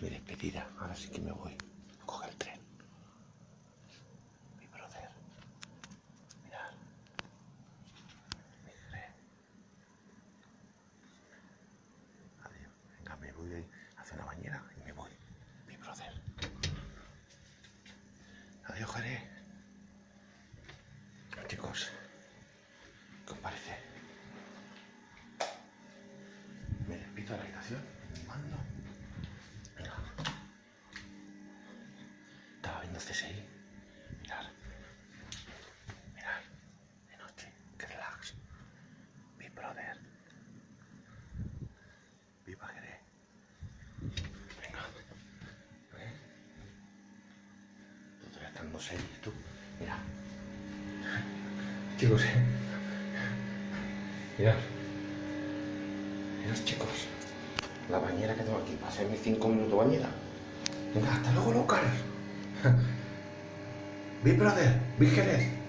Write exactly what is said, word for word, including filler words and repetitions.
mi despedida. Ahora sí que me voy a coger el tren. Mi brother. Mirad. Mi tren. Adiós. Venga, me voy a hacer una bañera y me voy. Mi brother. Adiós, Jerez. Chicos, ¿qué os parece? Me despido de la habitación. Mando. Venga. Estaba viendo C S I. Mirad. Mirad. De noche. Que relax. Big Brother. Viva Jerez. Venga. ¿Eh? Tú todavía estás en series, tú. Mira. Chicos, eh. Mirad. Mirad, chicos. La bañera que tengo aquí. Para hacer mis cinco minutos bañera. Venga, hasta luego, Lucas. Big Brother, Big Jerez.